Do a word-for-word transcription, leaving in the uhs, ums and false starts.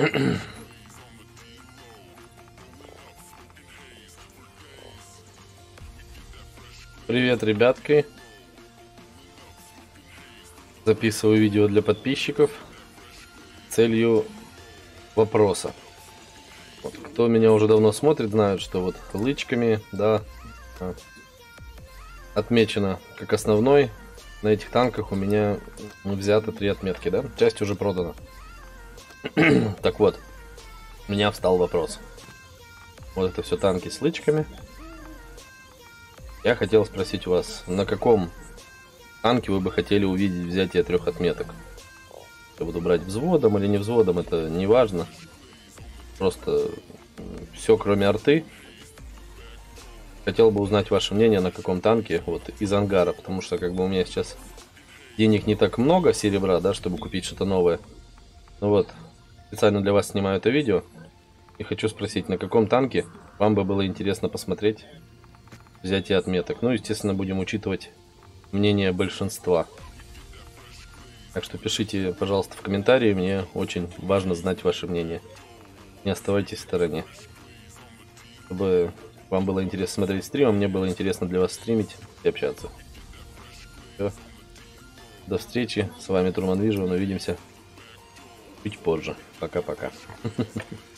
Привет, ребятки. Записываю видео для подписчиков с целью вопроса. Вот, кто меня уже давно смотрит, знают, что вот лычками, да, отмечено как основной. На этих танках у меня взято три отметки, да? Часть уже продана. Так вот, у меня встал вопрос. Вот это все танки с лычками. Я хотел спросить у вас, на каком танке вы бы хотели увидеть взятие трех отметок? Я буду брать взводом или не взводом, это не важно. Просто все, кроме арты. Хотел бы узнать ваше мнение, на каком танке вот из ангара, потому что как бы у меня сейчас денег не так много, серебра, да, чтобы купить что-то новое. Ну вот, специально для вас снимаю это видео и хочу спросить, на каком танке вам бы было интересно посмотреть взятие отметок. Ну, естественно, будем учитывать мнение большинства. Так что пишите, пожалуйста, в комментарии, мне очень важно знать ваше мнение. Не оставайтесь в стороне. Чтобы вам было интересно смотреть стрим, а мне было интересно для вас стримить и общаться. Все. До встречи. С вами Турман Вижн. Увидимся чуть позже. Пока-пока.